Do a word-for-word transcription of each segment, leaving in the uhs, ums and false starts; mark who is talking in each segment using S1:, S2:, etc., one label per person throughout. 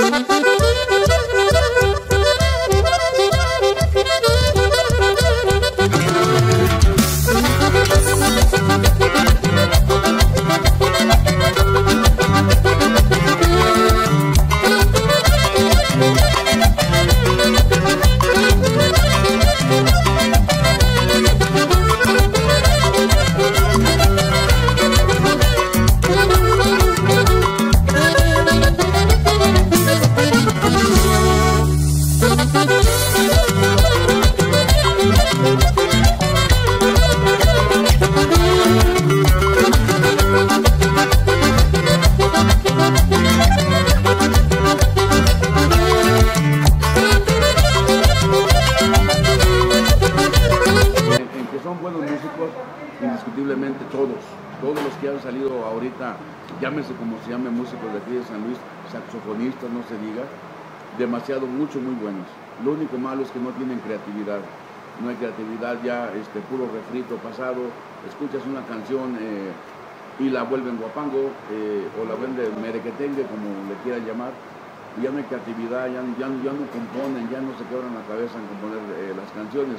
S1: Indiscutiblemente todos, todos los que han salido ahorita, llámese como se llame, músicos de aquí de San Luis, saxofonistas, no se diga, demasiado, mucho, muy buenos. Lo único malo es que no tienen creatividad, no hay creatividad ya, este, puro refrito pasado, escuchas una canción eh, y la vuelven guapango, eh, o la vuelven merequetengue, como le quieran llamar, y ya no hay creatividad, ya, ya, ya no componen, ya no se quebran la cabeza en componer eh, las canciones,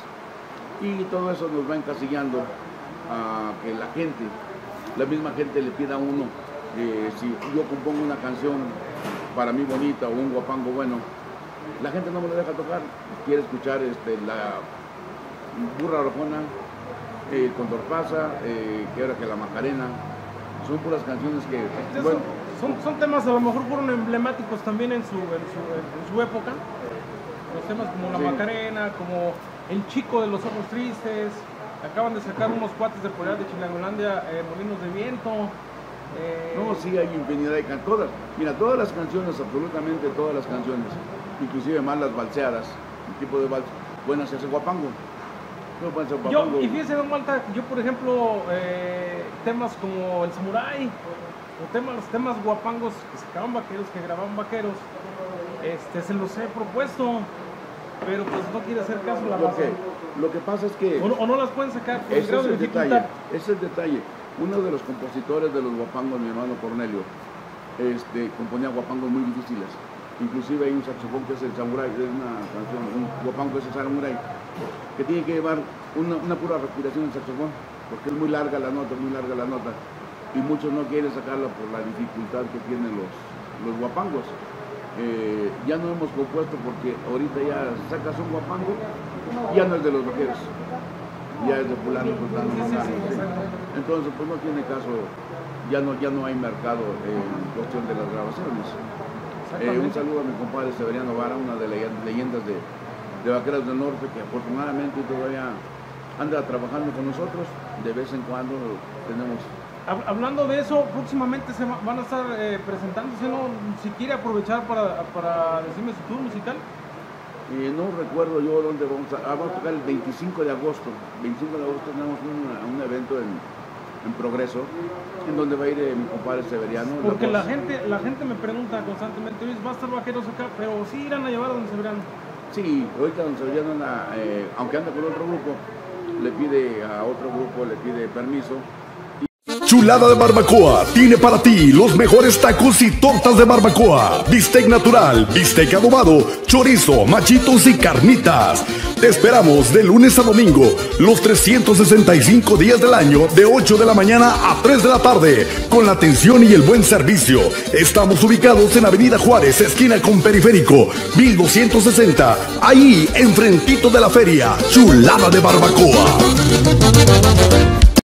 S1: y todo eso nos va encasillando a que la gente, la misma gente le pida a uno, eh, si yo compongo una canción para mí bonita o un guapango bueno, la gente no me lo deja tocar, quiere escuchar este, la burra rojona, eh, Condor Pasa, eh, que ahora que la Macarena, son puras canciones que, bueno,
S2: son, son temas a lo mejor fueron emblemáticos también en su, en su, en su época, los temas como la sí. Macarena, como El Chico de los Ojos Tristes. Acaban de sacar unos cuates de por allá de Chilangolandia, eh, Molinos de Viento. Eh...
S1: No, sí, hay infinidad de canciones. Todas, mira, todas las canciones, absolutamente todas las canciones, inclusive más las balseadas, el tipo de vals, pueden hacerse guapango. No pueden hacer guapango.
S2: Yo, y fíjese, don Malta, yo por ejemplo, eh, temas como El Samurái, o temas, temas guapangos que sacaban vaqueros, que grababan vaqueros, este, se los he propuesto, pero pues no quiere hacer caso la raza.
S1: Lo que pasa es que...
S2: O no, o no las pueden sacar por
S1: ese
S2: el grado
S1: es el
S2: de
S1: detalle,
S2: dificultad.
S1: ese es el detalle. Uno de los compositores de los guapangos, mi hermano Cornelio, este, componía guapangos muy difíciles. Inclusive hay un saxofón que es el Samurái, es una canción, un guapango es el Samurái, que tiene que llevar una, una pura respiración en saxofón, porque es muy larga la nota, muy larga la nota, y muchos no quieren sacarla por la dificultad que tienen los, los guapangos. Eh, ya no hemos compuesto porque ahorita ya sacas un guapango, ya no es de los vaqueros, ya es de fulano, fulano, fulano, sí. Entonces pues no tiene caso, ya no, ya no hay mercado en cuestión de las grabaciones. Eh, un saludo a mi compadre Severiano Vara, una de las leyendas de, de Vaqueros del Norte, que afortunadamente todavía anda trabajando con nosotros, de vez en cuando tenemos...
S2: Hablando de eso, próximamente se van a estar eh, presentándose, ¿no? Si quiere aprovechar para, para decirme su tour musical.
S1: Eh, no recuerdo yo dónde vamos a, ah, vamos a tocar el veinticinco de agosto. veinticinco de agosto tenemos un, un evento en, en Progreso, en donde va a ir eh, mi compadre Severiano.
S2: Porque la, la gente la gente me pregunta constantemente, ¿va a estar Vaqueros acá? Pero sí irán a llevar a don Severiano.
S1: Sí, ahorita don Severiano anda, eh, aunque anda con otro grupo, le pide a otro grupo, le pide permiso.
S3: Chulada de Barbacoa tiene para ti los mejores tacos y tortas de barbacoa, bistec natural, bistec adobado, chorizo, machitos y carnitas. Te esperamos de lunes a domingo, los trescientos sesenta y cinco días del año, de ocho de la mañana a tres de la tarde, con la atención y el buen servicio. Estamos ubicados en Avenida Juárez, esquina con Periférico, mil doscientos sesenta, ahí enfrentito de la feria. Chulada de Barbacoa.